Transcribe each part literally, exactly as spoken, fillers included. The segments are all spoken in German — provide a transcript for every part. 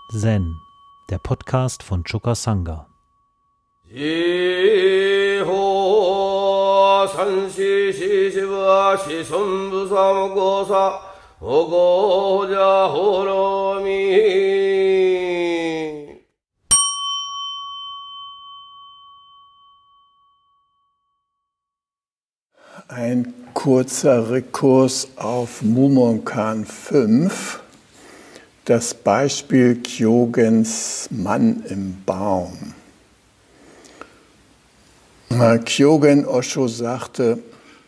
Zen, der Podcast von Choka Sangha. Ein kurzer Rekurs auf Mumonkan fünf, das Beispiel Kyogens Mann im Baum. Kyogen Osho sagte,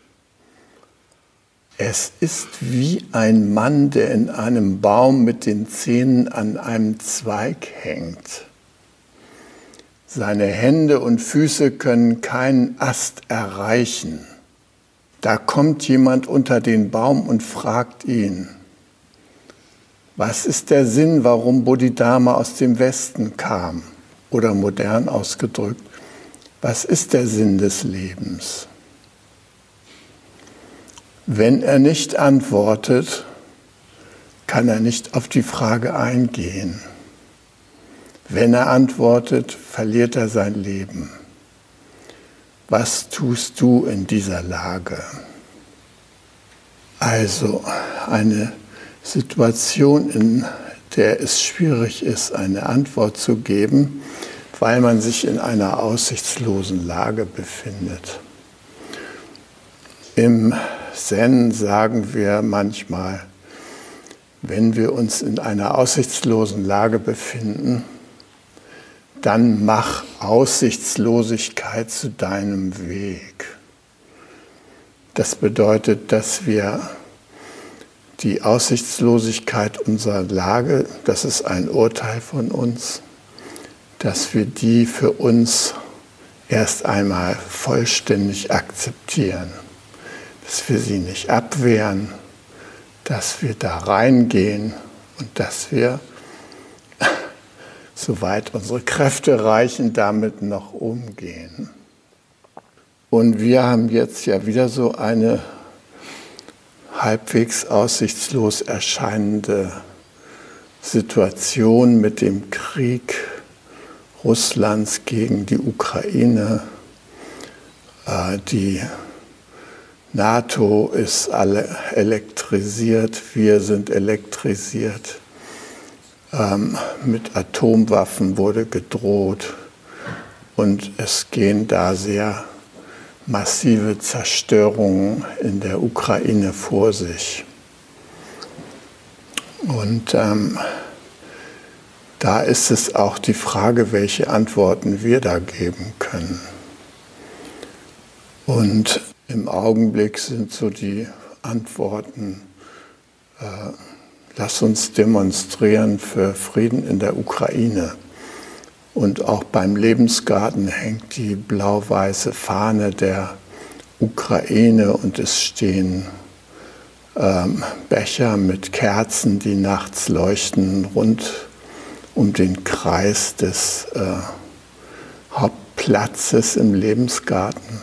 es ist wie ein Mann, der in einem Baum mit den Zähnen an einem Zweig hängt. Seine Hände und Füße können keinen Ast erreichen. Da kommt jemand unter den Baum und fragt ihn, was ist der Sinn, warum Bodhidharma aus dem Westen kam? Oder modern ausgedrückt, was ist der Sinn des Lebens? Wenn er nicht antwortet, kann er nicht auf die Frage eingehen. Wenn er antwortet, verliert er sein Leben. Was tust du in dieser Lage? Also eine Situation, in der es schwierig ist, eine Antwort zu geben, weil man sich in einer aussichtslosen Lage befindet. Im Zen sagen wir manchmal, wenn wir uns in einer aussichtslosen Lage befinden, dann mach Aussichtslosigkeit zu deinem Weg. Das bedeutet, dass wir die Aussichtslosigkeit unserer Lage, das ist ein Urteil von uns, dass wir die für uns erst einmal vollständig akzeptieren, dass wir sie nicht abwehren, dass wir da reingehen und dass wir, soweit unsere Kräfte reichen, damit noch umgehen. Und wir haben jetzt ja wieder so eine halbwegs aussichtslos erscheinende Situation mit dem Krieg Russlands gegen die Ukraine. Die NATO ist alle elektrisiert, wir sind elektrisiert. Ähm, mit Atomwaffen wurde gedroht und es gehen da sehr massive Zerstörungen in der Ukraine vor sich. Und ähm, da ist es auch die Frage, welche Antworten wir da geben können. Und im Augenblick sind so die Antworten, äh, lass uns demonstrieren für Frieden in der Ukraine. Und auch beim Lebensgarten hängt die blau-weiße Fahne der Ukraine und es stehen ähm, Becher mit Kerzen, die nachts leuchten, rund um den Kreis des äh, Hauptplatzes im Lebensgarten.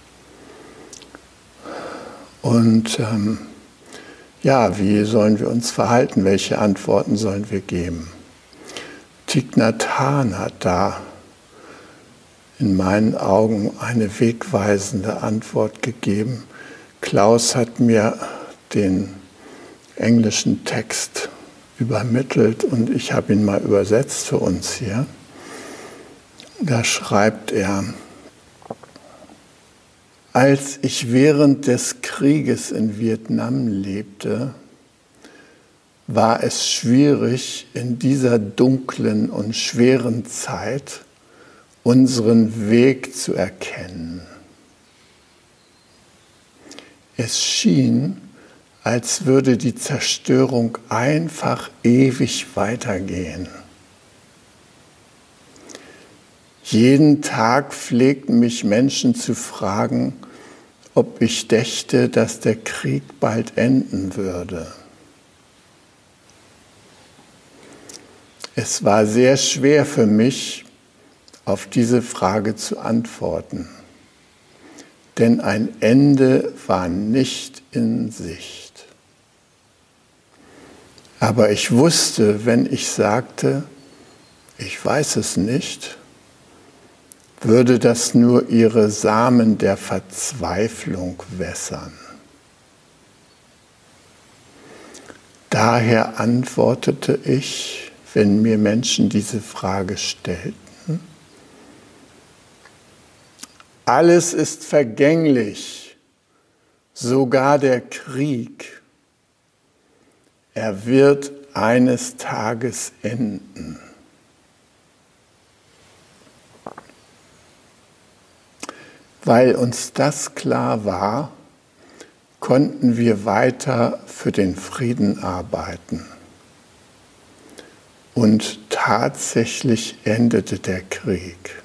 Und ähm, ja, wie sollen wir uns verhalten? Welche Antworten sollen wir geben? Thich Nhat Hanh hat da in meinen Augen eine wegweisende Antwort gegeben. Klaus hat mir den englischen Text übermittelt und ich habe ihn mal übersetzt für uns hier. Da schreibt er, als ich während des Krieges in Vietnam lebte, war es schwierig, in dieser dunklen und schweren Zeit unseren Weg zu erkennen. Es schien, als würde die Zerstörung einfach ewig weitergehen. Jeden Tag pflegten mich Menschen zu fragen, ob ich dächte, dass der Krieg bald enden würde. Es war sehr schwer für mich, auf diese Frage zu antworten, denn ein Ende war nicht in Sicht. Aber ich wusste, wenn ich sagte, Ich weiß es nicht, würde das nur ihre Samen der Verzweiflung wässern. Daher antwortete ich, wenn mir Menschen diese Frage stellten: Alles ist vergänglich, sogar der Krieg. Er wird eines Tages enden. Weil uns das klar war, konnten wir weiter für den Frieden arbeiten. Und tatsächlich endete der Krieg.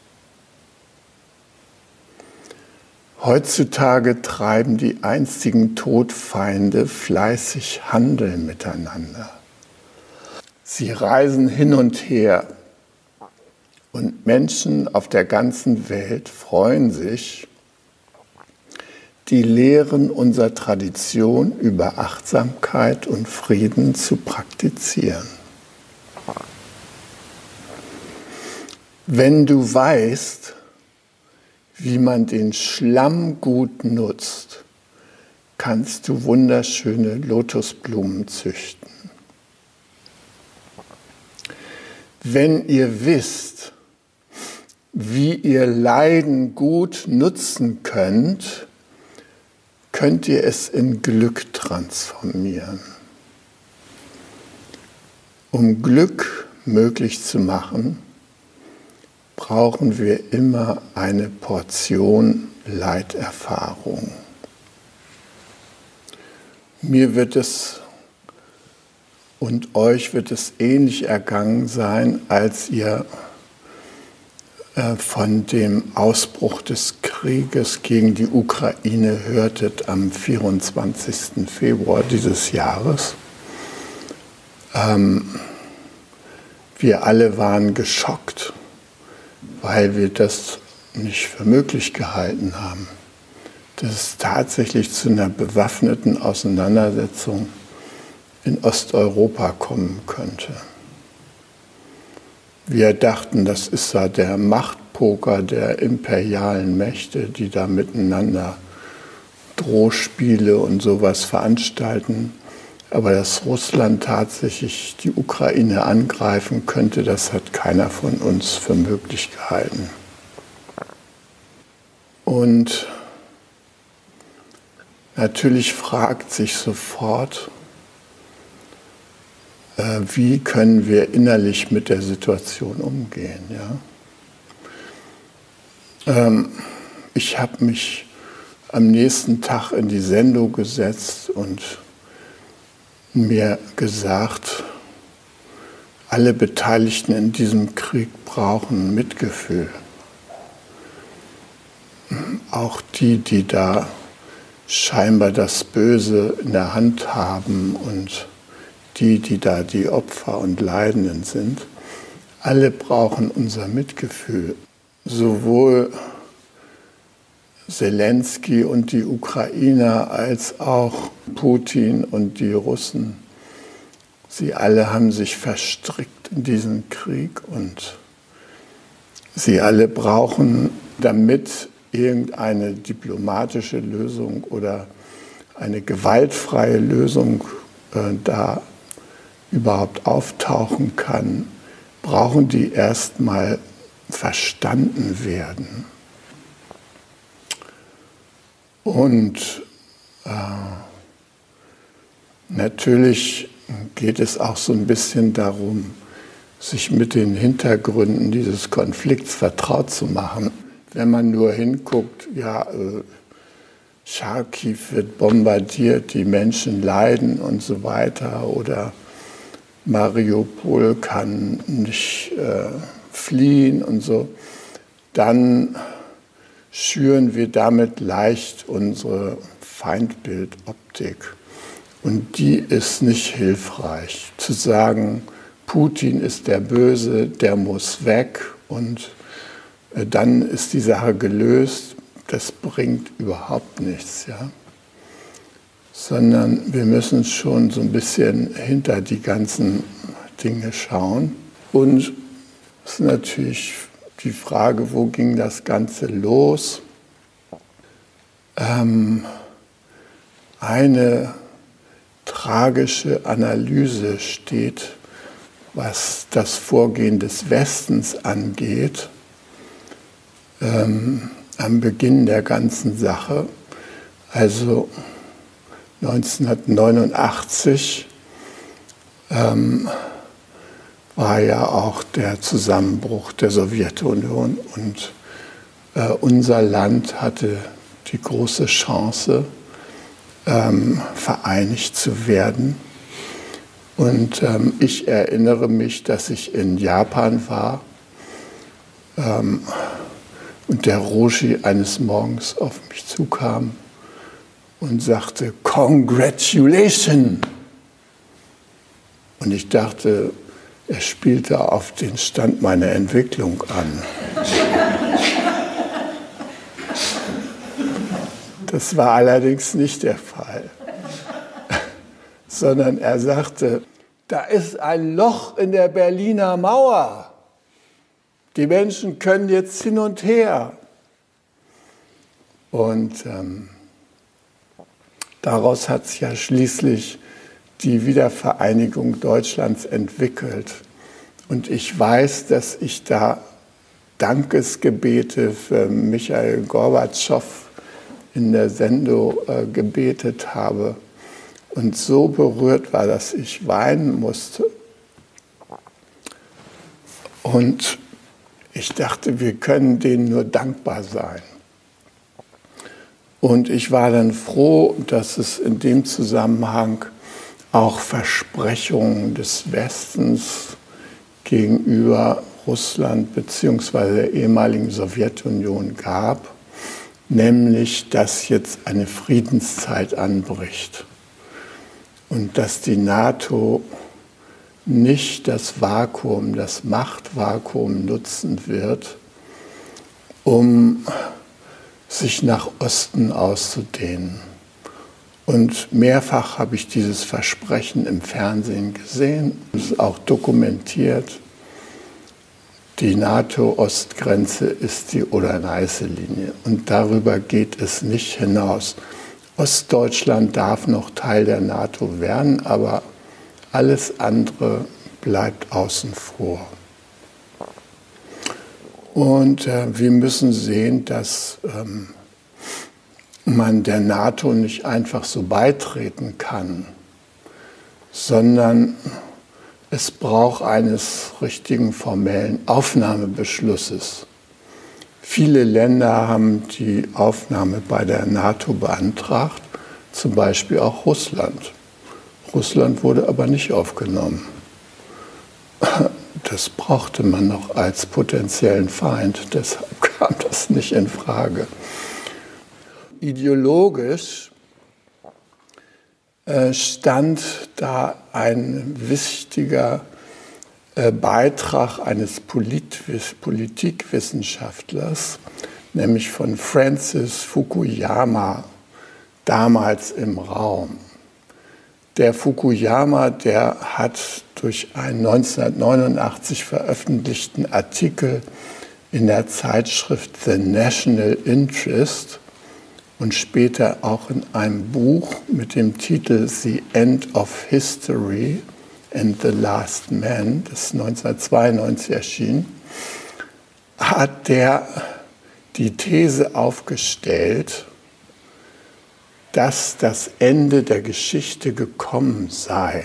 Heutzutage treiben die einstigen Todfeinde fleißig Handel miteinander. Sie reisen hin und her und Menschen auf der ganzen Welt freuen sich, die Lehren unserer Tradition über Achtsamkeit und Frieden zu praktizieren. Wenn du weißt, wie man den Schlamm gut nutzt, kannst du wunderschöne Lotusblumen züchten. Wenn ihr wisst, wie ihr Leiden gut nutzen könnt, könnt ihr es in Glück transformieren. Um Glück möglich zu machen, brauchen wir immer eine Portion Leiterfahrung. Mir wird es und euch wird es ähnlich ergangen sein, als ihr äh, von dem Ausbruch des Krieges gegen die Ukraine hörtet am vierundzwanzigsten Februar dieses Jahres. Ähm, wir alle waren geschockt, weil wir das nicht für möglich gehalten haben, dass es tatsächlich zu einer bewaffneten Auseinandersetzung in Osteuropa kommen könnte. Wir dachten, das ist ja der Machtpoker der imperialen Mächte, die da miteinander Drohspiele und sowas veranstalten. Aber dass Russland tatsächlich die Ukraine angreifen könnte, das hat keiner von uns für möglich gehalten. Und natürlich fragt sich sofort, äh, wie können wir innerlich mit der Situation umgehen. Ja? Ähm, ich habe mich am nächsten Tag in die Sendung gesetzt und mir gesagt, alle Beteiligten in diesem Krieg brauchen Mitgefühl. Auch die, die da scheinbar das Böse in der Hand haben und die, die da die Opfer und Leidenden sind, alle brauchen unser Mitgefühl. Sowohl Zelensky und die Ukrainer als auch Putin und die Russen. Sie alle haben sich verstrickt in diesen Krieg und sie alle brauchen, damit irgendeine diplomatische Lösung oder eine gewaltfreie Lösung äh, da überhaupt auftauchen kann, brauchen die erstmal verstanden werden. Und äh, natürlich geht es auch so ein bisschen darum, sich mit den Hintergründen dieses Konflikts vertraut zu machen. Wenn man nur hinguckt, ja, äh, Charkiw wird bombardiert, die Menschen leiden und so weiter, oder Mariupol kann nicht äh, fliehen und so, dann schüren wir damit leicht unsere Feindbildoptik. Und die ist nicht hilfreich. Zu sagen, Putin ist der Böse, der muss weg und dann ist die Sache gelöst, das bringt überhaupt nichts. Ja? Sondern wir müssen schon so ein bisschen hinter die ganzen Dinge schauen. Und Das ist natürlich die Frage, wo ging das Ganze los? Ähm, eine tragische Analyse steht, was das Vorgehen des Westens angeht, ähm, am Beginn der ganzen Sache. Also neunzehnhundertneunundachtzig ähm, war ja auch der Zusammenbruch der Sowjetunion und äh, unser Land hatte die große Chance, ähm, vereinigt zu werden. Und ähm, ich erinnere mich, dass ich in Japan war ähm, und der Roshi eines Morgens auf mich zukam und sagte, Congratulations! Und ich dachte, er spielte auf den Stand meiner Entwicklung an. Das war allerdings nicht der Fall, sondern er sagte, da ist ein Loch in der Berliner Mauer. Die Menschen können jetzt hin und her. Und ähm, daraus hat sich ja schließlich die Wiedervereinigung Deutschlands entwickelt. Und ich weiß, dass ich da Dankesgebete für Michail Gorbatschow in der Sendung äh, gebetet habe und so berührt war, dass ich weinen musste. Und ich dachte, wir können denen nur dankbar sein. Und ich war dann froh, dass es in dem Zusammenhang auch Versprechungen des Westens gegenüber Russland bzw. der ehemaligen Sowjetunion gab, nämlich, dass jetzt eine Friedenszeit anbricht und dass die NATO nicht das Vakuum, das Machtvakuum nutzen wird, um sich nach Osten auszudehnen. Und mehrfach habe ich dieses Versprechen im Fernsehen gesehen, es ist auch dokumentiert. Die NATO-Ostgrenze ist die Oder-Neiße-Linie und darüber geht es nicht hinaus. Ostdeutschland darf noch Teil der NATO werden, aber alles andere bleibt außen vor. Und äh, wir müssen sehen, dass ähm, man der NATO nicht einfach so beitreten kann, sondern es braucht eines richtigen formellen Aufnahmebeschlusses. Viele Länder haben die Aufnahme bei der NATO beantragt, zum Beispiel auch Russland. Russland wurde aber nicht aufgenommen. Das brauchte man noch als potenziellen Feind, deshalb kam das nicht in Frage. Ideologisch äh, stand da ein wichtiger äh, Beitrag eines Politwiss- Politikwissenschaftlers, nämlich von Francis Fukuyama, damals im Raum. Der Fukuyama, der hat durch einen neunzehnhundertneunundachtzig veröffentlichten Artikel in der Zeitschrift The National Interest und später auch in einem Buch mit dem Titel The End of History and the Last Man, das neunzehnhundertzweiundneunzig erschien, hat der die These aufgestellt, dass das Ende der Geschichte gekommen sei.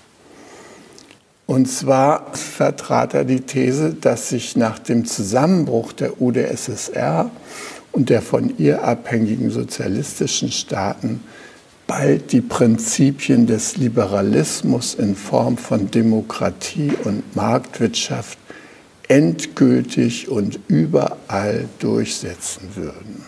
Und zwar vertrat er die These, dass sich nach dem Zusammenbruch der U d S S R und der von ihr abhängigen sozialistischen Staaten bald die Prinzipien des Liberalismus in Form von Demokratie und Marktwirtschaft endgültig und überall durchsetzen würden.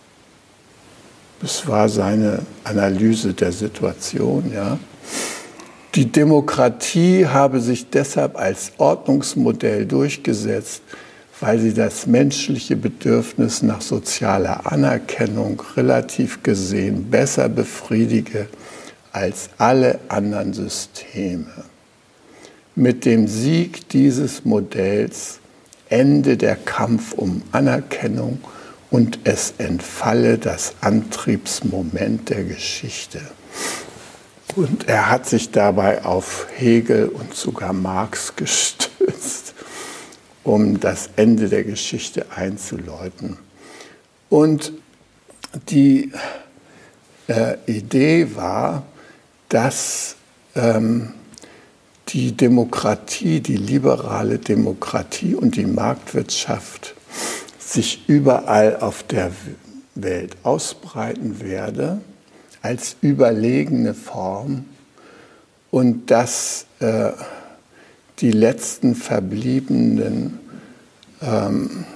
Das war seine Analyse der Situation. Ja. Die Demokratie habe sich deshalb als Ordnungsmodell durchgesetzt, weil sie das menschliche Bedürfnis nach sozialer Anerkennung relativ gesehen besser befriedige als alle anderen Systeme. Mit dem Sieg dieses Modells ende der Kampf um Anerkennung und es entfalle das Antriebsmoment der Geschichte. Und er hat sich dabei auf Hegel und sogar Marx gestützt, um das Ende der Geschichte einzuläuten. Und die äh, Idee war, dass ähm, die Demokratie, die liberale Demokratie und die Marktwirtschaft sich überall auf der Welt ausbreiten werde, als überlegene Form, und dass äh, die letzten verbliebenen ähm,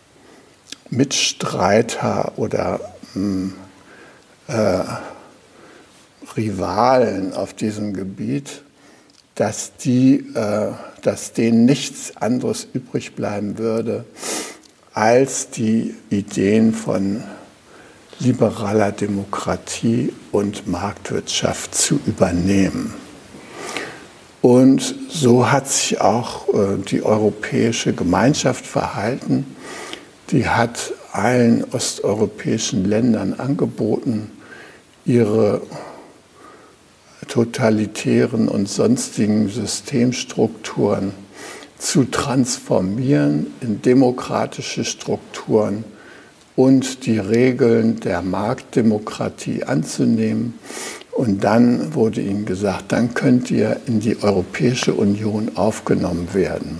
Mitstreiter oder äh, Rivalen auf diesem Gebiet, dass, die, äh, dass denen nichts anderes übrig bleiben würde, als die Ideen von liberaler Demokratie und Marktwirtschaft zu übernehmen. Und so hat sich auch äh, die Europäische Gemeinschaft verhalten. Die hat allen osteuropäischen Ländern angeboten, ihre totalitären und sonstigen Systemstrukturen zu transformieren in demokratische Strukturen und die Regeln der Marktdemokratie anzunehmen. Und dann wurde ihnen gesagt, dann könnt ihr in die Europäische Union aufgenommen werden.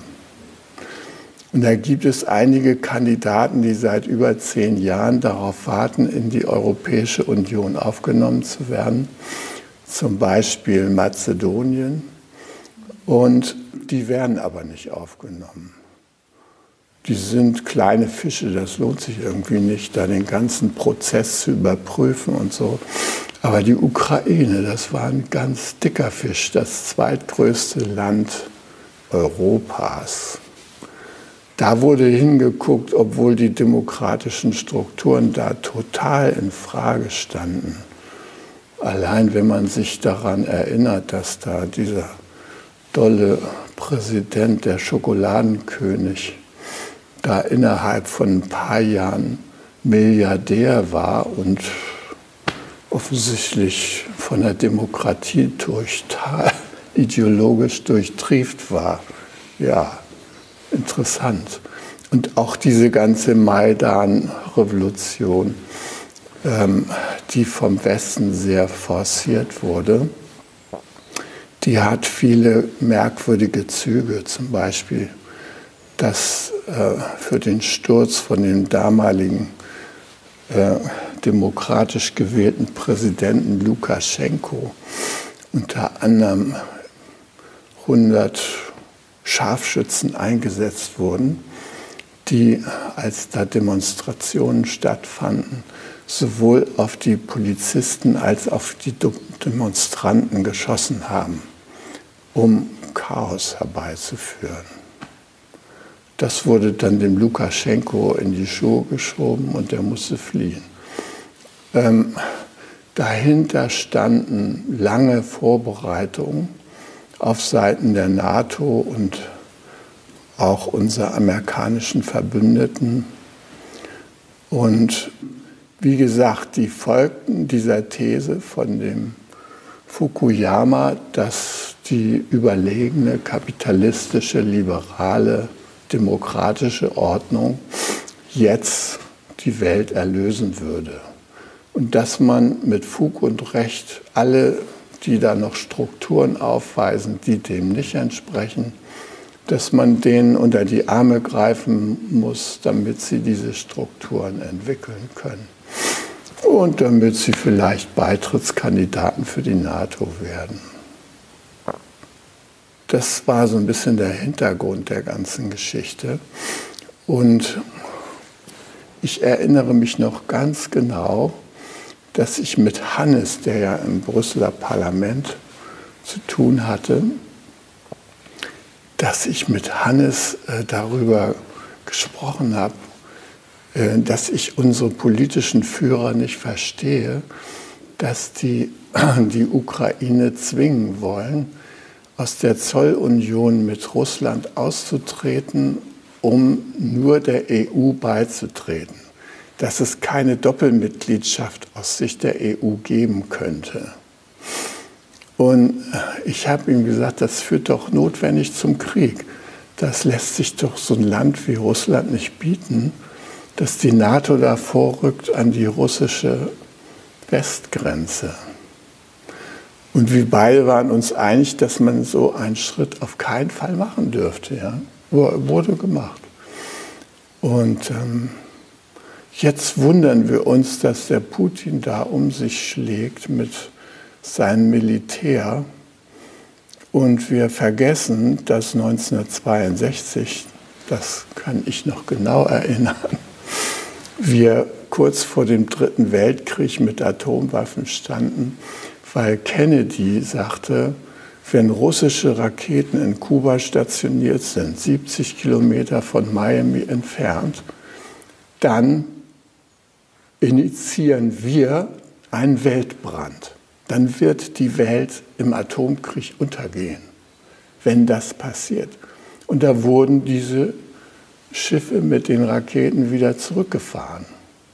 Und da gibt es einige Kandidaten, die seit über zehn Jahren darauf warten, in die Europäische Union aufgenommen zu werden. Zum Beispiel Mazedonien. Und die werden aber nicht aufgenommen. Die sind kleine Fische, das lohnt sich irgendwie nicht, da den ganzen Prozess zu überprüfen und so. Aber die Ukraine, das war ein ganz dicker Fisch, das zweitgrößte Land Europas. Da wurde hingeguckt, obwohl die demokratischen Strukturen da total in Frage standen. Allein wenn man sich daran erinnert, dass da dieser dolle Präsident, der Schokoladenkönig, da innerhalb von ein paar Jahren Milliardär war und offensichtlich von der Demokratie total ideologisch durchtrieft war. Ja, interessant. Und auch diese ganze Maidan-Revolution, ähm, die vom Westen sehr forciert wurde, die hat viele merkwürdige Züge, zum Beispiel dass äh, für den Sturz von dem damaligen äh, demokratisch gewählten Präsidenten Lukaschenko unter anderem hundert Scharfschützen eingesetzt wurden, die, als da Demonstrationen stattfanden, sowohl auf die Polizisten als auch auf die Demonstranten geschossen haben, um Chaos herbeizuführen. Das wurde dann dem Lukaschenko in die Schuhe geschoben und er musste fliehen. Ähm, dahinter standen lange Vorbereitungen auf Seiten der NATO und auch unserer amerikanischen Verbündeten. Und wie gesagt, die folgten dieser These von dem Fukuyama, dass die überlegene kapitalistische, liberale, demokratische Ordnung jetzt die Welt erlösen würde. Und dass man mit Fug und Recht alle, die da noch Strukturen aufweisen, die dem nicht entsprechen, dass man denen unter die Arme greifen muss, damit sie diese Strukturen entwickeln können. Und damit sie vielleicht Beitrittskandidaten für die NATO werden. Das war so ein bisschen der Hintergrund der ganzen Geschichte. Und ich erinnere mich noch ganz genau, dass ich mit Hannes, der ja im Brüsseler Parlament zu tun hatte, dass ich mit Hannes äh, darüber gesprochen habe, äh, dass ich unsere politischen Führer nicht verstehe, dass die die Ukraine zwingen wollen, aus der Zollunion mit Russland auszutreten um nur der E U beizutreten, dass es keine Doppelmitgliedschaft aus Sicht der E U geben könnte. Und ich habe ihm gesagt, das führt doch notwendig zum Krieg. Das lässt sich doch so ein Land wie Russland nicht bieten, dass die NATO da vorrückt an die russische Westgrenze. Und wir beide waren uns einig, dass man so einen Schritt auf keinen Fall machen dürfte. Ja? Wurde gemacht. Und ähm, jetzt wundern wir uns, dass der Putin da um sich schlägt mit seinem Militär. Und wir vergessen, dass neunzehnhundertzweiundsechzig, das kann ich noch genau erinnern, wir kurz vor dem Dritten Weltkrieg mit Atomwaffen standen, weil Kennedy sagte, wenn russische Raketen in Kuba stationiert sind, siebzig Kilometer von Miami entfernt, dann initiieren wir einen Weltbrand. Dann wird die Welt im Atomkrieg untergehen, wenn das passiert. Und da wurden diese Schiffe mit den Raketen wieder zurückgefahren.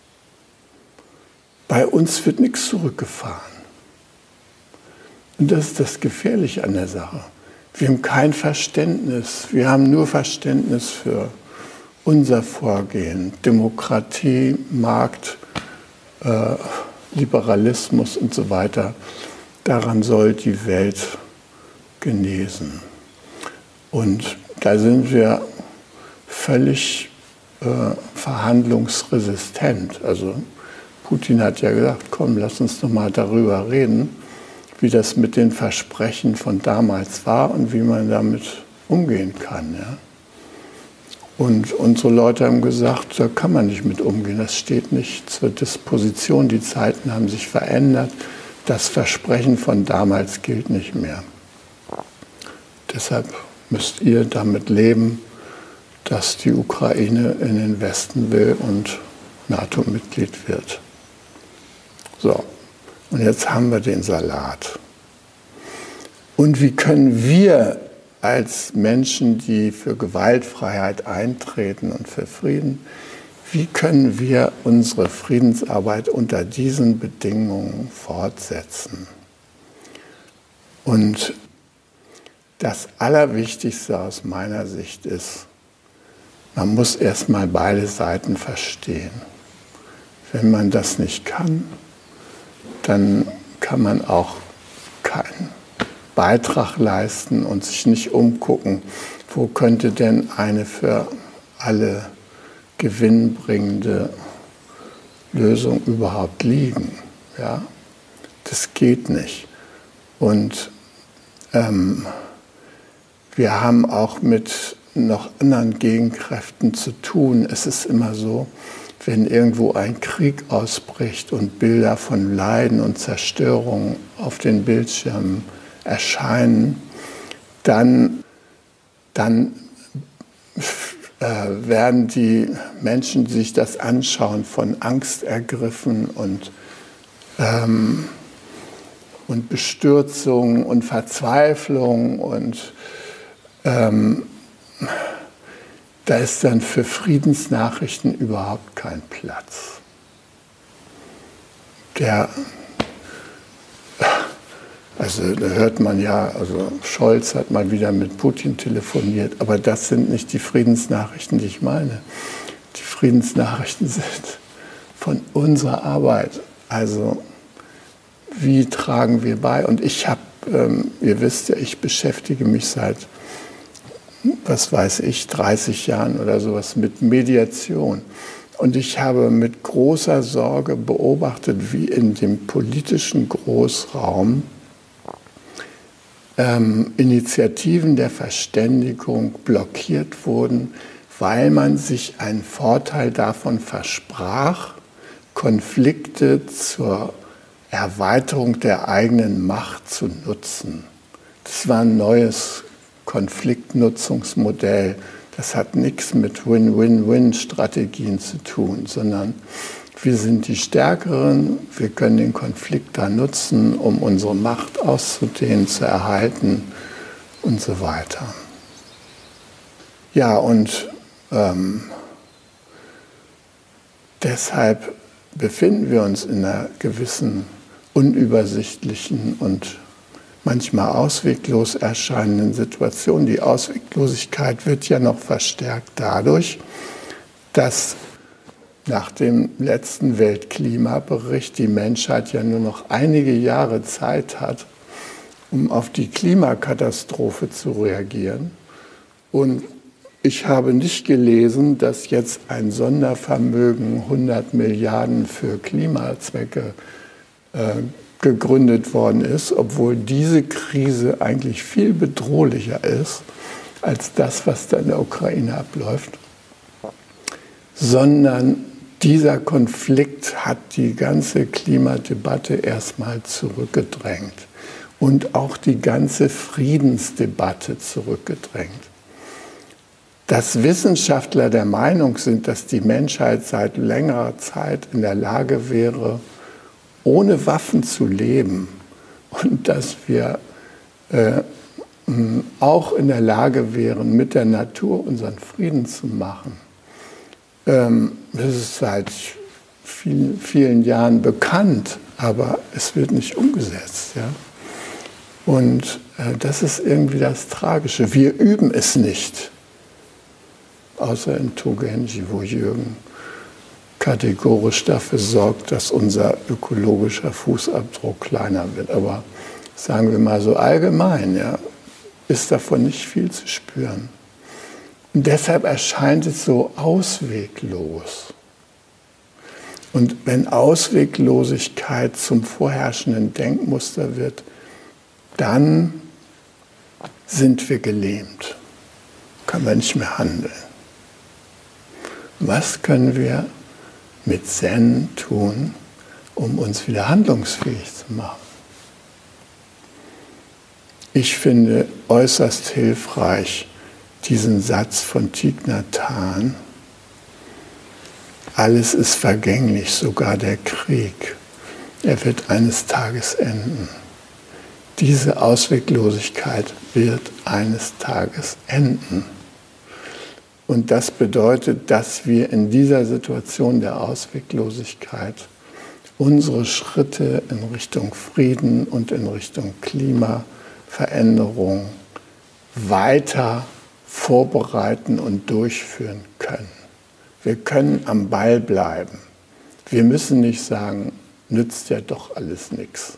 Bei uns wird nichts zurückgefahren. Und das ist das Gefährliche an der Sache. Wir haben kein Verständnis. Wir haben nur Verständnis für unser Vorgehen. Demokratie, Markt, äh, Liberalismus und so weiter. Daran soll die Welt genesen. Und da sind wir völlig äh, verhandlungsresistent. Also Putin hat ja gesagt, komm, lass uns doch mal darüber reden, wie das mit den Versprechen von damals war und wie man damit umgehen kann. Ja? Und unsere Leute haben gesagt, da kann man nicht mit umgehen, das steht nicht zur Disposition, die Zeiten haben sich verändert, das Versprechen von damals gilt nicht mehr. Deshalb müsst ihr damit leben, dass die Ukraine in den Westen will und NATO-Mitglied wird. So, und jetzt haben wir den Salat. Und wie können wir als Menschen, die für Gewaltfreiheit eintreten und für Frieden, wie können wir unsere Friedensarbeit unter diesen Bedingungen fortsetzen? Und das Allerwichtigste aus meiner Sicht ist, man muss erstmal beide Seiten verstehen. Wenn man das nicht kann, dann kann man auch keinen Beitrag leisten und sich nicht umgucken, wo könnte denn eine für alle gewinnbringende Lösung überhaupt liegen. Ja? Das geht nicht. Und ähm, wir haben auch mit noch anderen Gegenkräften zu tun. Es ist immer so, wenn irgendwo ein Krieg ausbricht und Bilder von Leiden und Zerstörung auf den Bildschirmen erscheinen, dann, dann äh, werden die Menschen, die sich das anschauen, von Angst ergriffen und, ähm, und Bestürzung und Verzweiflung und ähm, da ist dann für Friedensnachrichten überhaupt kein Platz. Der, also da hört man ja, also Scholz hat mal wieder mit Putin telefoniert, aber das sind nicht die Friedensnachrichten, die ich meine. Die Friedensnachrichten sind von unserer Arbeit. Also wie tragen wir bei? Und ich habe, ähm, ihr wisst ja, ich beschäftige mich seit was weiß ich, dreißig Jahren oder sowas mit Mediation. Und ich habe mit großer Sorge beobachtet, wie in dem politischen Großraum ähm, Initiativen der Verständigung blockiert wurden, weil man sich einen Vorteil davon versprach, Konflikte zur Erweiterung der eigenen Macht zu nutzen. Das war ein neues Konfliktnutzungsmodell. Das hat nichts mit Win-Win-Win-Strategien zu tun, sondern wir sind die Stärkeren, wir können den Konflikt da nutzen, um unsere Macht auszudehnen, zu erhalten und so weiter. Ja, und Ähm, deshalb befinden wir uns in einer gewissen unübersichtlichen und manchmal ausweglos erscheinenden Situation. Die Ausweglosigkeit wird ja noch verstärkt dadurch, dass nach dem letzten Weltklimabericht die Menschheit ja nur noch einige Jahre Zeit hat, um auf die Klimakatastrophe zu reagieren. Und ich habe nicht gelesen, dass jetzt ein Sondervermögen hundert Milliarden für Klimazwecke äh, gegründet worden ist, obwohl diese Krise eigentlich viel bedrohlicher ist als das, was da in der Ukraine abläuft, sondern dieser Konflikt hat die ganze Klimadebatte erstmal zurückgedrängt und auch die ganze Friedensdebatte zurückgedrängt. Dass Wissenschaftler der Meinung sind, dass die Menschheit seit längerer Zeit in der Lage wäre, ohne Waffen zu leben und dass wir äh, auch in der Lage wären, mit der Natur unseren Frieden zu machen. Ähm, das ist seit vielen, vielen Jahren bekannt, aber es wird nicht umgesetzt. Ja? Und äh, das ist irgendwie das Tragische. Wir üben es nicht, außer in Togenji, wo Jürgen kategorisch dafür sorgt, dass unser ökologischer Fußabdruck kleiner wird. Aber sagen wir mal so allgemein, ja, ist davon nicht viel zu spüren. Und deshalb erscheint es so ausweglos. Und wenn Ausweglosigkeit zum vorherrschenden Denkmuster wird, dann sind wir gelähmt, können wir nicht mehr handeln. Was können wir mit Zen tun, um uns wieder handlungsfähig zu machen? Ich finde äußerst hilfreich diesen Satz von Thich Nhat Hanh: Alles ist vergänglich, sogar der Krieg. Er wird eines Tages enden. Diese Ausweglosigkeit wird eines Tages enden. Und das bedeutet, dass wir in dieser Situation der Ausweglosigkeit unsere Schritte in Richtung Frieden und in Richtung Klimaveränderung weiter vorbereiten und durchführen können. Wir können am Ball bleiben. Wir müssen nicht sagen, nützt ja doch alles nichts.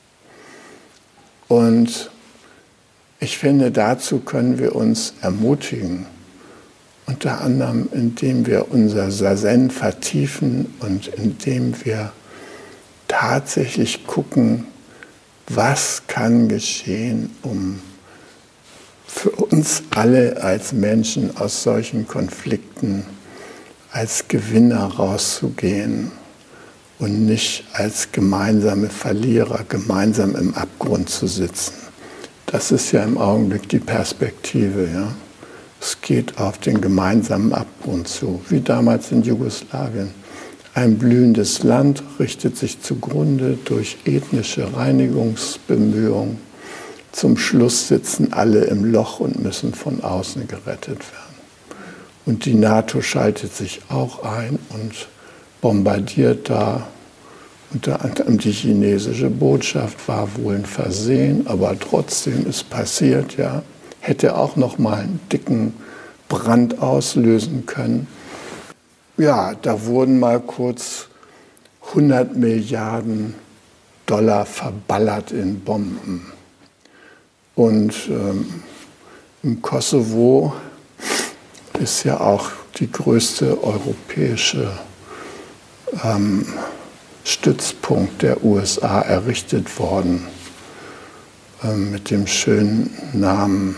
Und ich finde, dazu können wir uns ermutigen. Unter anderem, indem wir unser Zazen vertiefen und indem wir tatsächlich gucken, was kann geschehen, um für uns alle als Menschen aus solchen Konflikten als Gewinner rauszugehen und nicht als gemeinsame Verlierer gemeinsam im Abgrund zu sitzen. Das ist ja im Augenblick die Perspektive, ja. Es geht auf den gemeinsamen Abgrund zu, wie damals in Jugoslawien. Ein blühendes Land richtet sich zugrunde durch ethnische Reinigungsbemühungen. Zum Schluss sitzen alle im Loch und müssen von außen gerettet werden. Und die NATO schaltet sich auch ein und bombardiert da. Unter anderem die chinesische Botschaft war wohl ein Versehen, aber trotzdem ist passiert, ja. Hätte auch noch mal einen dicken Brand auslösen können. Ja, da wurden mal kurz hundert Milliarden Dollar verballert in Bomben. Und ähm, im Kosovo ist ja auch die größte europäische ähm, Stützpunkt der U S A errichtet worden, ähm, mit dem schönen Namen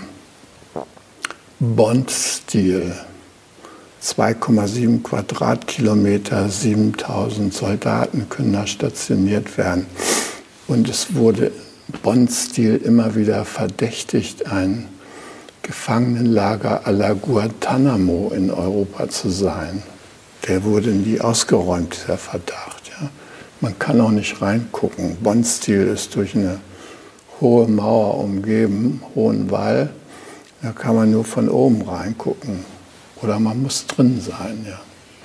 Bond-Stil. zwei Komma sieben Quadratkilometer, siebentausend Soldaten können da stationiert werden. Und es wurde Bond-Stil immer wieder verdächtigt, ein Gefangenenlager à la Guantanamo in Europa zu sein. Der wurde nie ausgeräumt, dieser Verdacht. Ja. Man kann auch nicht reingucken. Bond-Stil ist durch eine hohe Mauer umgeben, hohen Wall. Da kann man nur von oben reingucken. oder man muss drin sein. Ja.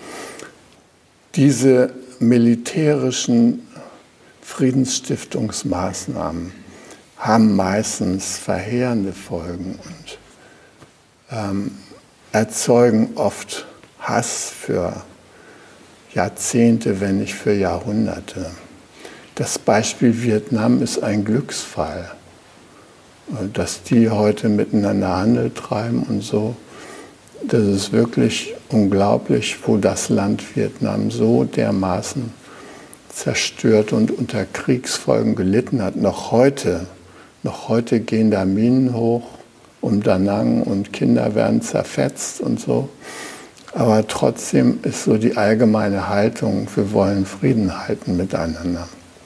Diese militärischen Friedensstiftungsmaßnahmen haben meistens verheerende Folgen und ähm, erzeugen oft Hass für Jahrzehnte, wenn nicht für Jahrhunderte. Das Beispiel Vietnam ist ein Glücksfall, dass die heute miteinander Handel treiben und so. Das ist wirklich unglaublich, wo das Land Vietnam so dermaßen zerstört und unter Kriegsfolgen gelitten hat. Noch heute, noch heute gehen da Minen hoch um Da Nang und Kinder werden zerfetzt und so. Aber trotzdem ist so die allgemeine Haltung, wir wollen Frieden halten miteinander.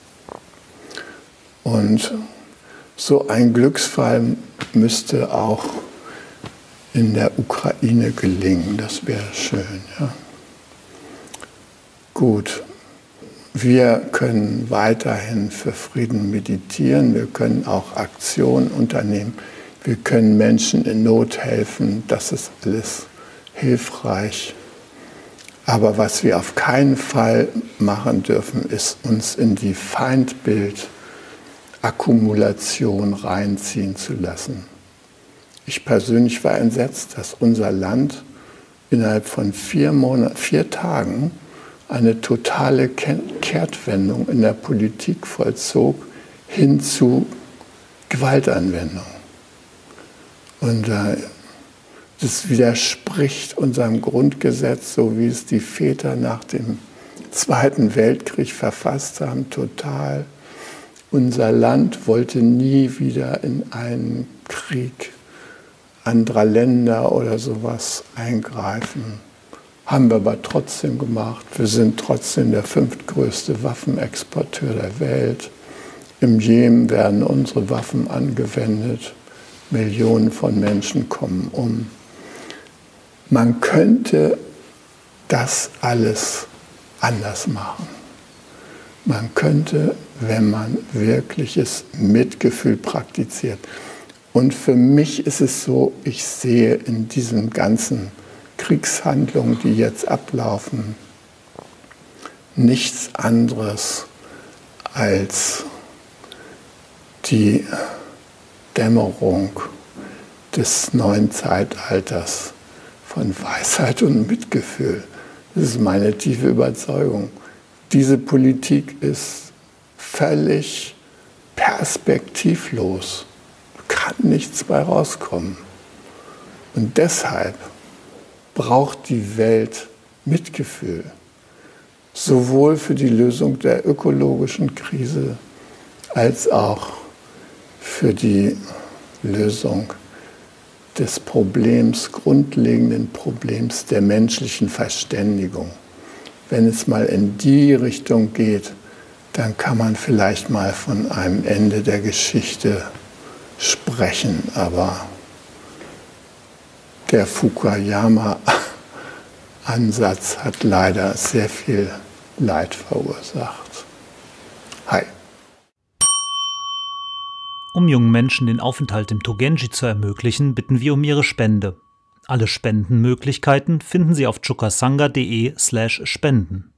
Und so ein Glücksfall müsste auch in der Ukraine gelingen. Das wäre schön. Ja. Gut, wir können weiterhin für Frieden meditieren. Wir können auch Aktionen unternehmen. Wir können Menschen in Not helfen. Das ist alles hilfreich. Aber was wir auf keinen Fall machen dürfen, ist uns in die Feindbild Akkumulation reinziehen zu lassen. Ich persönlich war entsetzt, dass unser Land innerhalb von vier Monaten, vier Tagen eine totale Kehrtwendung in der Politik vollzog hin zu Gewaltanwendung. Und äh, das widerspricht unserem Grundgesetz, so wie es die Väter nach dem Zweiten Weltkrieg verfasst haben, total. Unser Land wollte nie wieder in einen Krieg anderer Länder oder sowas eingreifen. Haben wir aber trotzdem gemacht. Wir sind trotzdem der fünftgrößte Waffenexporteur der Welt. Im Jemen werden unsere Waffen angewendet. Millionen von Menschen kommen um. Man könnte das alles anders machen. Man könnte, wenn man wirkliches Mitgefühl praktiziert. Und für mich ist es so, ich sehe in diesen ganzen Kriegshandlungen, die jetzt ablaufen, nichts anderes als die Dämmerung des neuen Zeitalters von Weisheit und Mitgefühl. Das ist meine tiefe Überzeugung. Diese Politik ist völlig perspektivlos. Kann nichts bei rauskommen. Und deshalb braucht die Welt Mitgefühl. Sowohl für die Lösung der ökologischen Krise als auch für die Lösung des Problems, grundlegenden Problems der menschlichen Verständigung. Wenn es mal in die Richtung geht, dann kann man vielleicht mal von einem Ende der Geschichte sprechen. Aber der Fukuyama-Ansatz hat leider sehr viel Leid verursacht. Hi. Um jungen Menschen den Aufenthalt im Togenji zu ermöglichen, bitten wir um ihre Spende. Alle Spendenmöglichkeiten finden Sie auf chukasanga punkt de slash spenden.